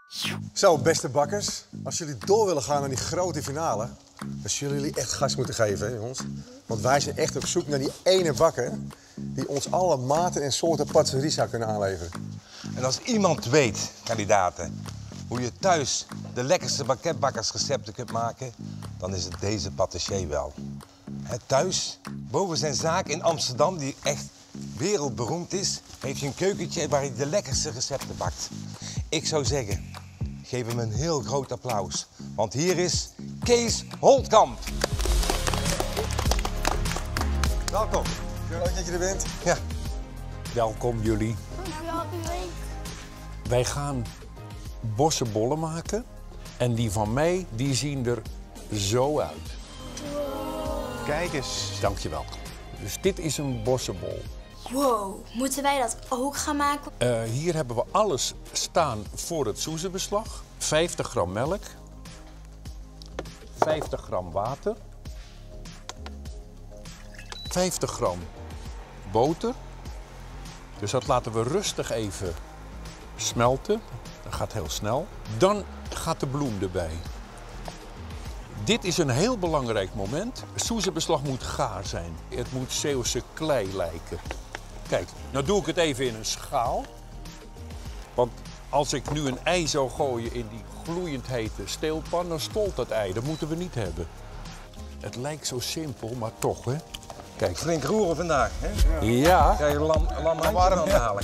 Zo, beste bakkers. Als jullie door willen gaan naar die grote finale, dan zullen jullie echt gas moeten geven, hè, jongens. Want wij zijn echt op zoek naar die ene bakker die ons alle maten en soorten patisserie zou kunnen aanleveren. En als iemand weet, kandidaten, hoe je thuis de lekkerste banketbakkersrecepten kunt maken, dan is het deze patissier wel. Thuis, boven zijn zaak in Amsterdam, die echt wereldberoemd is, heeft hij een keukentje waar hij de lekkerste recepten bakt. Ik zou zeggen, geef hem een heel groot applaus. Want hier is Kees Holtkamp. Welkom. Leuk dat je er bent. Ja. Welkom jullie. Wij gaan bossenbollen maken. En die van mij, die zien er zo uit. Kijk eens. Dankjewel. Dus dit is een bossenbol. Wow, moeten wij dat ook gaan maken? Hier hebben we alles staan voor het soezebeslag. 50 gram melk. 50 gram water. 50 gram boter. Dus dat laten we rustig even smelten. Dat gaat heel snel. Dan gaat de bloem erbij. Dit is een heel belangrijk moment. Soezebeslag moet gaar zijn. Het moet Zeeuwse klei lijken. Kijk, nou doe ik het even in een schaal. Want als ik nu een ei zou gooien in die gloeiend hete steelpan, dan stolt dat ei. Dat moeten we niet hebben. Het lijkt zo simpel, maar toch, hè? Kijk. Flink roeren vandaag, hè? Ja. Krijg je lam warm aan halen.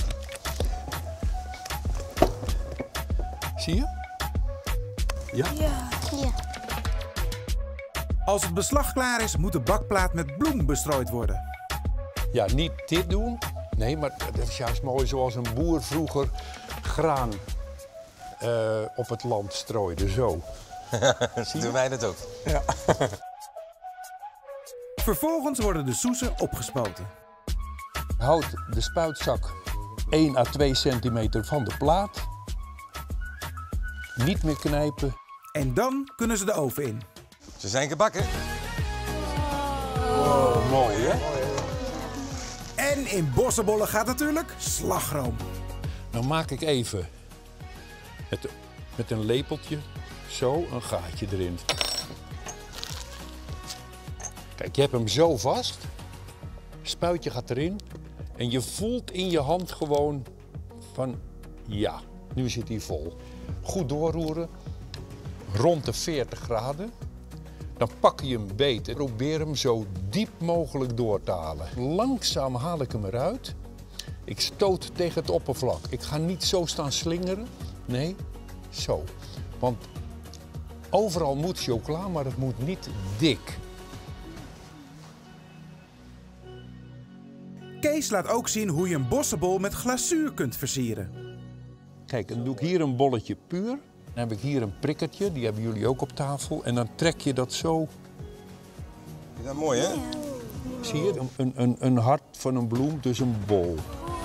Zie je? Ja? Ja. Als het beslag klaar is, moet de bakplaat met bloem bestrooid worden. Ja, niet dit doen. Nee, maar dat is juist mooi zoals een boer vroeger graan op het land strooide. Zo. Doen wij dat ook. Ja. Vervolgens worden de soezen opgespoten. Houd de spuitzak 1 à 2 centimeter van de plaat. Niet meer knijpen. En dan kunnen ze de oven in. Ze zijn gebakken. Oh, mooi, hè? En in bossenbollen gaat natuurlijk slagroom. Dan maak ik even met een lepeltje zo een gaatje erin. Kijk, je hebt hem zo vast. Spuitje gaat erin. En je voelt in je hand gewoon van, ja, nu zit hij vol. Goed doorroeren. Rond de 40 graden. Dan pak je hem beet en probeer hem zo diep mogelijk door te halen. Langzaam haal ik hem eruit. Ik stoot tegen het oppervlak. Ik ga niet zo staan slingeren. Nee, zo. Want overal moet chocola, maar het moet niet dik. Kees laat ook zien hoe je een bossenbol met glazuur kunt versieren. Kijk, dan doe ik hier een bolletje puur. Dan heb ik hier een prikkertje, die hebben jullie ook op tafel. En dan trek je dat zo. Is dat mooi, hè? Zie je? Een hart van een bloem, dus een bol.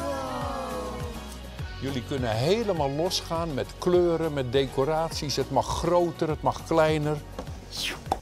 Jullie kunnen helemaal losgaan met kleuren, met decoraties. Het mag groter, het mag kleiner.